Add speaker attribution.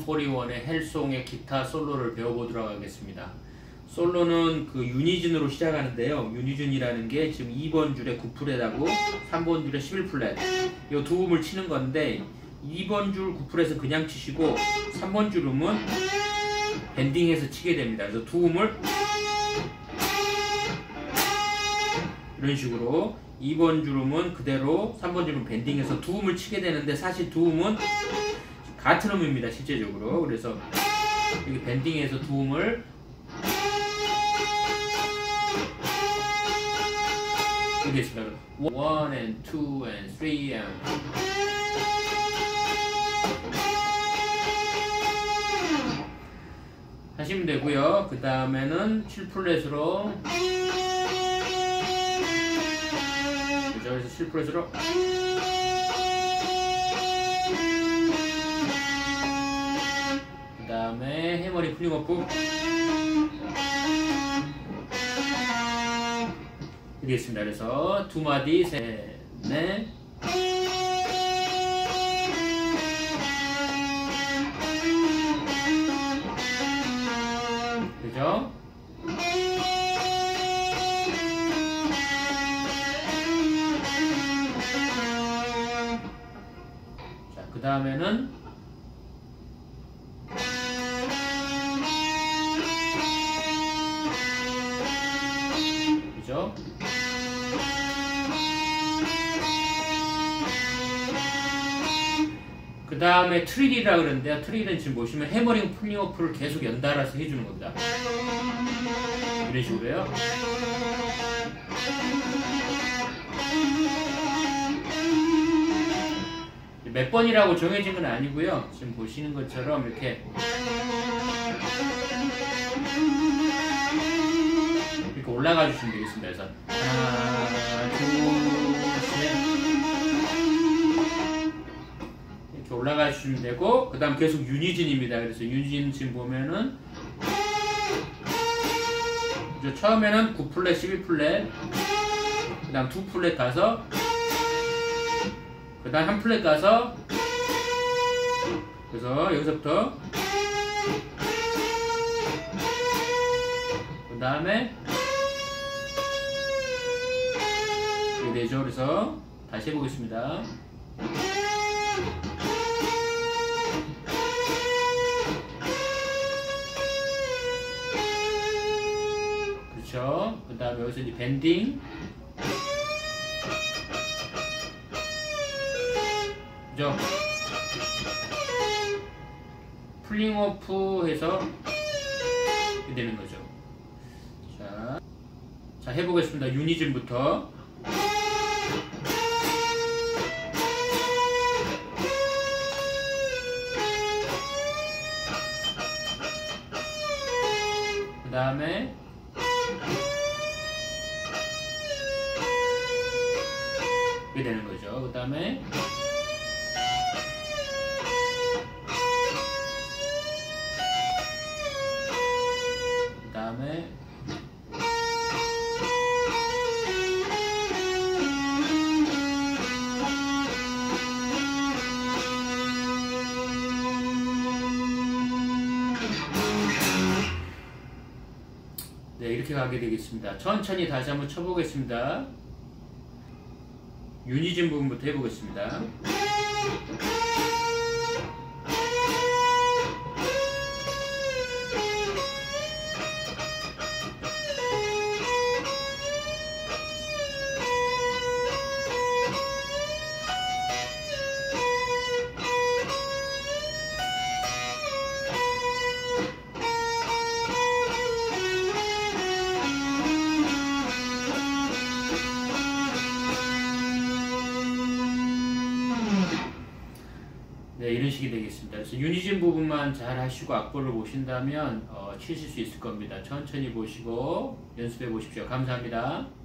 Speaker 1: 141의 헬송의 기타 솔로를 배워보도록 하겠습니다. 솔로는 그 유니즌으로 시작하는데요. 유니즌이라는 게 지금 2번 줄에 9프렛하고 3번 줄에 11플랫 이 두 음을 치는 건데 2번 줄 9프렛은 그냥 치시고 3번 줄 음은 밴딩해서 치게 됩니다. 그래서 두 음을 이런 식으로 2번 줄 음은 그대로 3번 줄 음 밴딩해서 두 음을 치게 되는데 사실 두 음은 같은 음입니다. 실제적으로. 그래서 이렇게 밴딩해서 두 음을 이렇게 있습니다. 1 and 2 and 3 and 하시면 되고요. 그 다음에는 7플랫으로 그죠? 그래서 7플랫으로 그 다음에 해머링 풀링어프 이렇게 있습니다. 그래서 두 마디, 셋, 넷 그죠? 자, 그 다음에는 그죠? 그 다음에 트릴이라 그러는데요. 트릴은 지금 보시면 해머링 풀링어프를 계속 연달아서 해주는 겁니다. 이런 식으로요. 몇 번이라고 정해진 건 아니고요. 지금 보시는 것처럼 이렇게 올라가 주시면 되겠습니다. 그래서 하나, 둘, 셋 이렇게 올라가 주시면 되고 그 다음 계속 유니즌입니다. 그래서 유니즌 지금 보면은 처음에는 9플랫, 12플랫 그 다음 2플랫 가서 그 다음 1플랫 가서 그래서 여기서부터 그 다음에 이렇게 되죠. 그래서 다시 해보겠습니다. 그렇죠. 그 다음에 여기서 이제 밴딩 그죠? 풀링오프 해서 이렇게 되는 거죠. 자 해보겠습니다. 유니즌부터 그 다음에 이렇게 되는 거죠. 그 다음에 네, 이렇게 가게 되겠습니다. 천천히 다시 한번 쳐보겠습니다. 유니즌 부분부터 해보겠습니다. 네, 이런 식이 되겠습니다. 그래서 유니즌 부분만 잘 하시고 악보를 보신다면 치실 수 있을 겁니다. 천천히 보시고 연습해 보십시오. 감사합니다.